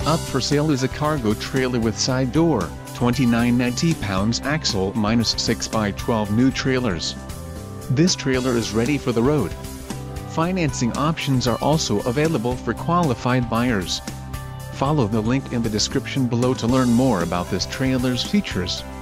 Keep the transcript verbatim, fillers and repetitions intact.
Up for sale is a cargo trailer with side door, twenty-nine ninety pounds axle minus six by twelve new trailers. This trailer is ready for the road. Financing options are also available for qualified buyers. Follow the link in the description below to learn more about this trailer's features.